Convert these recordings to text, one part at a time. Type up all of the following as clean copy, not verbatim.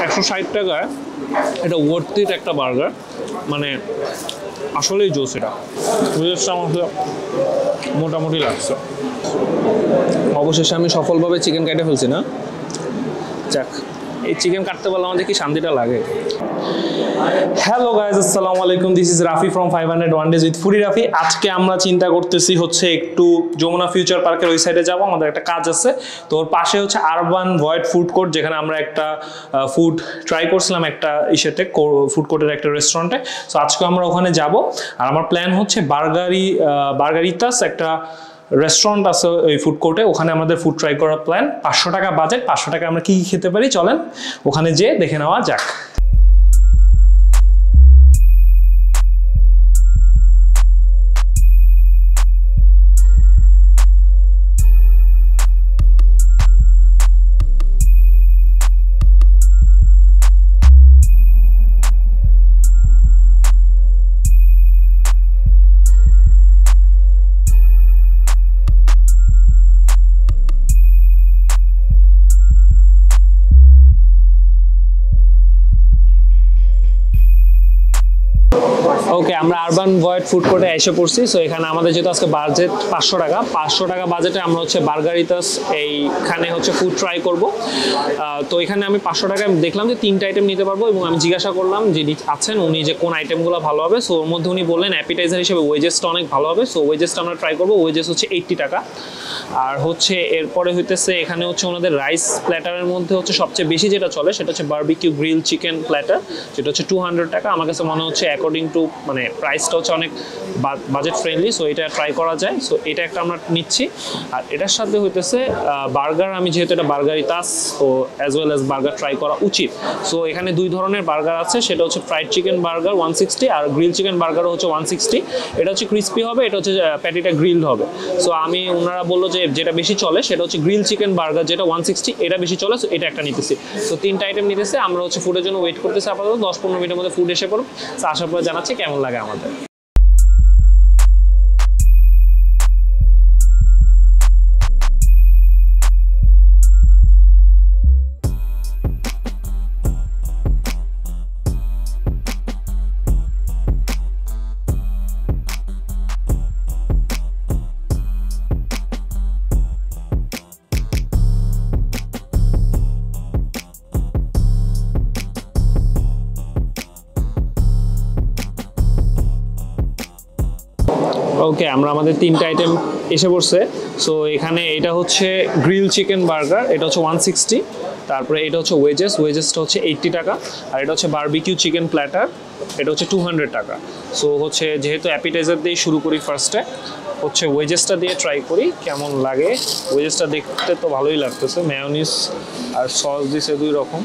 160 টাকায় এটা worth it একটা বার্গার, মানে আসলেই জোস। এটা আমাকে মোটামুটি লাগছে। অবশেষে আমি সফলভাবে চিকেন কেটে ফেলছি না, যাক এই চিকেন কাটতে পারলাম আমাদের কি শান্তিটা লাগে। হ্যালো গাইজ, আসসালামু আলাইকুম, this is Rafi from 501 days with foodie Rafi. আজকে আমরা চিন্তা করতেছি হচ্ছে একটু যমুনা ফিউচার পার্কের ওই সাইডে যাবো, আমাদের একটা কাজ আছে। তো ওর পাশে হচ্ছে আরবান ভয়েড ফুড কোর্ট, যেখানে আমরা একটা ফুড ট্রাই করছিলাম একটা ইসেতে, ফুড কোর্টের একটা রেস্টুরেন্টে। সো আজকে আমরা ওখানে যাব, আর আমার প্ল্যান হচ্ছে বার্গারিতাস একটা রেস্টুরেন্ট আছে ওই ফুড কোর্টে, ওখানে আমাদের ফুড ট্রাই করার প্ল্যান। 500 টাকা বাজেট, 500 টাকা আমরা কি খেতে পারি চলেন ওখানে যেয়ে দেখে নেওয়া যাক। ওকে, আমরা আরবান ভয়েড ফুড কোর্টে এসে পড়ছি। সো এখানে আমাদের যেহেতু আজকে বাজেট 500 টাকা, 500 টাকা বাজেটে আমরা হচ্ছে বার্গারিতাস এইখানে হচ্ছে ফুড ট্রাই করব। তো এখানে আমি 500 টাকায় দেখলাম যে 3টা আইটেম নিতে পারবো, এবং আমি জিজ্ঞাসা করলাম যিনি আছেন উনি যে কোন আইটেমগুলো ভালো হবে। সো ওর মধ্যে উনি বললেন অ্যাপিটাইজার হিসেবে ওয়েজেসটা অনেক ভালো হবে। সো ওয়েজেসটা আমরা ট্রাই করবো। ওয়েজেস হচ্ছে 80 টাকা। আর হচ্ছে এরপরে হইতেছে এখানে হচ্ছে ওনাদের রাইস প্ল্যাটারের মধ্যে হচ্ছে সবচেয়ে বেশি যেটা চলে সেটা হচ্ছে বারবিকিউ গ্রিল চিকেন প্ল্যাটার, যেটা হচ্ছে 200 টাকা। আমার কাছে মনে হচ্ছে অ্যাকর্ডিং টু মানে প্রাইসটা হচ্ছে অনেক বাজেট ফ্রেন্ডলি, সো এটা ট্রাই করা যায়। সো এটা একটা আমরা নিচ্ছি। আর এটার সাথে হইতেছে বার্গার, আমি যেহেতু এটা বার্গারিতাস, তো as well as burger try করা উচিত। সো এখানে দুই ধরনের বার্গার আছে, সেটা হচ্ছে ফ্রাইড চিকেন বার্গার 160 আর গ্রিল চিকেন বার্গারও হচ্ছে 160। এটা হচ্ছে ক্রিস্পি হবে, এটা হচ্ছে প্যাটিটা গ্রিলড হবে। সো আমি ওনারা বললো যে যেটা বেশি চলে সেটা হচ্ছে গ্রিল চিকেন বার্গার, যেটা 160, এটা বেশি চলে। সো এটা একটা নিতেছি। সো 3টা আইটেম নিতেছে। আমরা হচ্ছে ফুডের জন্য ওয়েট করতেছি আপাতত, 10-15 মিনিটের মধ্যে ফুড এসে পড়ব। সো আসার পরে জানাচ্ছি কেমন লাগে আমাদের। ওকে, আমরা আমাদের 3টা আইটেম এসে পড়ছে। সো এখানে এটা হচ্ছে গ্রিল চিকেন বার্গার, এটা হচ্ছে 160। তারপরে এটা হচ্ছে ওয়েজেসটা হচ্ছে 80 টাকা। আর এটা হচ্ছে বারবিকিউ চিকেন প্ল্যাটার, এটা হচ্ছে 200 টাকা। সো হচ্ছে যেহেতু অ্যাপিটাইজার দিয়ে শুরু করি, ফার্স্টে হচ্ছে ওয়েজেসটা দিয়ে ট্রাই করি কেমন লাগে। ওয়েজেসটা দেখতে তো ভালোই লাগতেছে, মেয়োনিজ আর সস দিছে 2 রকম।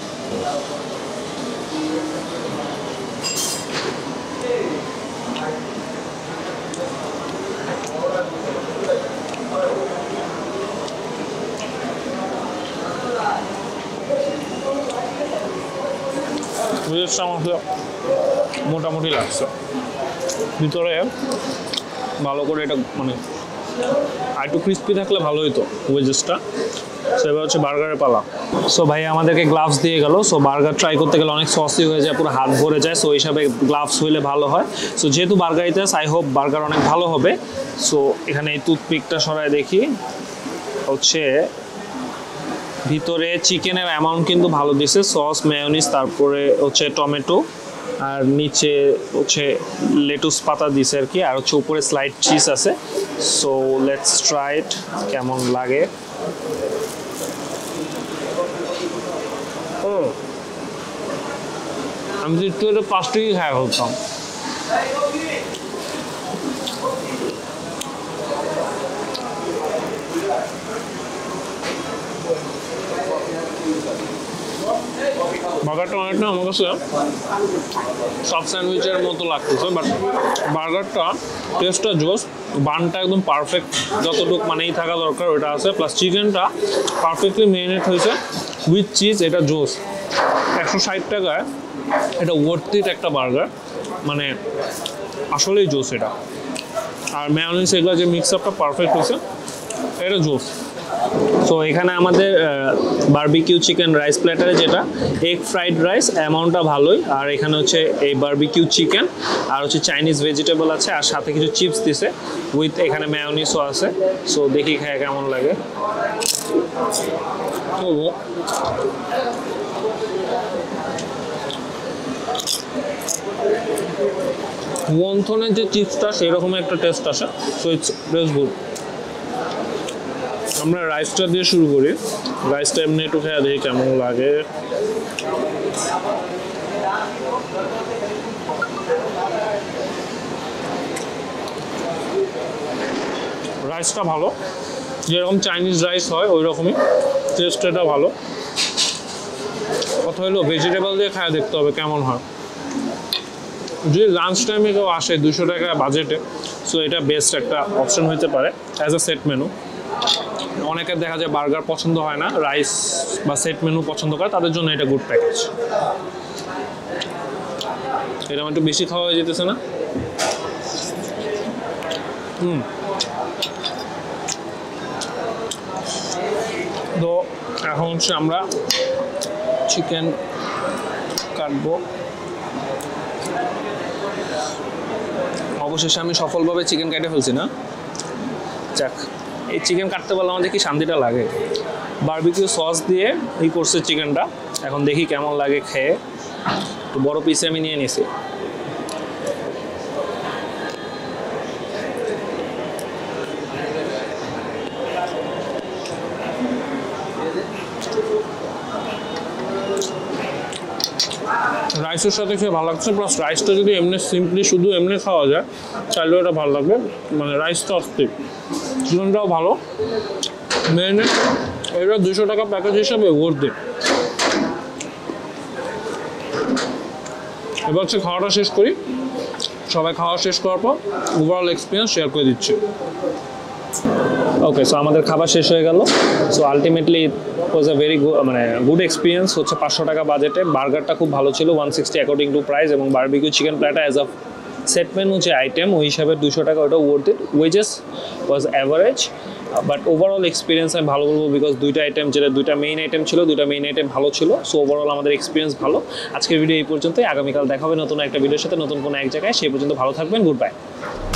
আমাকে মোটামুটি লাগছে, ভিতরে ভালো করে এটা মানে আর একটু ক্রিস্পি থাকলে ভালো হতো ওয়েজেসটা। সো এবার হচ্ছে বার্গারের পালা। সো ভাই আমাদেরকে গ্লাভস দিয়ে গেল। সো বার্গার ট্রাই করতে গেলে অনেক সসি হয়ে যায়, পুরো হাত ভরে যায়। সো এই হিসাবে গ্লাভস হইলে ভালো হয়। সো যেহেতু বার্গারিতাস, আই হোপ বার্গার অনেক ভালো হবে। সো এখানে এই টুথপিকটা সরায় দেখি, হচ্ছে ভিতরে চিকেনের অ্যামাউন্ট কিন্তু ভালো দিছে, সস, মেয়োনিজ, তারপরে হচ্ছে টমেটো, আর নিচে হচ্ছে লেটুস পাতা দিছে আর কি, আর হচ্ছে উপরে স্লাইড চিজ আছে। সো লেটস ট্রাই ইট কেমন লাগে। আমি তো একটু এটা 5 টাকাই খাই হতাম। বার্গারটা অনেকটা আমার কাছে সব স্যান্ডউইচের মতো লাগতেছে, বাট বার্গারটা টেস্টটা জোস, বানটা একদম পারফেক্ট, যতটুকু মানেই থাকা দরকার ওটা আছে, প্লাস চিকেনটা পারফেক্টলি মেরিনেট হয়েছে উইথ চিজ, এটা জোস। 160 টাকায় এটা ওয়ার্থ ইট একটা বার্গার, মানে আসলেই জোস এটা। আর মেয়োনিজ এগুলো যে মিক্স আপটা পারফেক্ট হয়েছে, এটা জোস। সো এখানে আমাদের বারবিকিউ চিকেন রাইস প্ল্যাটারে যেটা এগ ফ্রাইড রাইস অ্যামাউন্টটা ভালোই, আর এখানে হচ্ছে এই বারবিকিউ চিকেন আর হচ্ছে চাইনিজ ভেজিটেবল আছে, আর সাথে কিছু চিপস দিছে উইথ এখানে ম্যায়োনিজও আছে। সো দেখি খায় কেমন লাগে। ওয়ানথনের যে চিপসটা সেরকম একটা টেস্ট আসে। সো ইটস বেশ গুড। আমরা রাইসটা দিয়ে শুরু করি। রাইসটা এমনি একটু খেয়ে দেখি কেমন লাগে। রাইসটা ভালো, যেরকম চাইনিজ রাইস হয় ওই রকমই টেস্টটা ভালো। কথা হলো ভেজিটেবল দিয়ে খায় দেখতে হবে কেমন হয়। যদি লাঞ্চ টাইমে কেউ আসে 200 টাকা বাজেটে, সো এটা বেস্ট একটা অপশন হতে পারে অ্যাজ আ সেট মেনু। অনেকের দেখা যায় বার্গার পছন্দ হয় না, রাইস বা সেট মেনু পছন্দ করে, তাদের জন্য এটা গুড প্যাকেজ। এটা একটু বেশি খাওয়া হয়ে যেতেছে না? তো এখন হচ্ছে আমরা চিকেন কাটবো। অবশেষে আমি সফলভাবে চিকেন কেটে ফেলছি না? যাক, এই চিকেন কাটতে পারলে আমাদের কি শান্তিটা লাগে। বারবিকিউ সস দিয়ে এই করছে চিকেনটা, এখন দেখি কেমন লাগে খেয়ে। একটু বড় পিসে আমি নিয়ে নিছি। রাইসের সাথে খেয়ে ভালো লাগছে, প্লাস রাইসটা যদি এমনি সিম্পলি শুধু এমনি খাওয়া যায় তাহলেও এটা ভালো লাগবে। মানে রাইসটা অস্থির, চিকেনটাও ভালো। মেনে এটা 200 টাকা প্যাকেজ হিসাবে ওর্থ। এবার হচ্ছে খাওয়াটা শেষ করি। সবাই খাওয়া শেষ করার পর ওভারঅল এক্সপিরিয়েন্স শেয়ার করে দিচ্ছি। ওকে, সো আমাদের খাবার শেষ হয়ে গেল। So ultimately was a very good experience. হচ্ছে 500 টাকা বাজেটে বার্গারটা খুব ভালো ছিল, 160 অ্যাকর্ডিং টু প্রাইস, এবং barbecue chicken platter as a set menu যে আইটেম ওই হিসাবে 200 টাকা, ওটা worth it. Wedges was average, but overall experience আমি ভালো বলবো, বিকজ দুইটা আইটেম, যেটা দুইটা মেইন আইটেম ছিল, দুইটা মেইন আইটেম ভালো ছিল। সো ওভারঅল আমাদের এক্সপিরিয়েন্স ভালো। আজকের ভিডিও এই পর্যন্তই। আগামীকাল দেখা হবে নতুন একটা ভিডিওর সাথে, নতুন কোনো এক জায়গায়। সেই পর্যন্ত ভালো থাকবেন। Good by.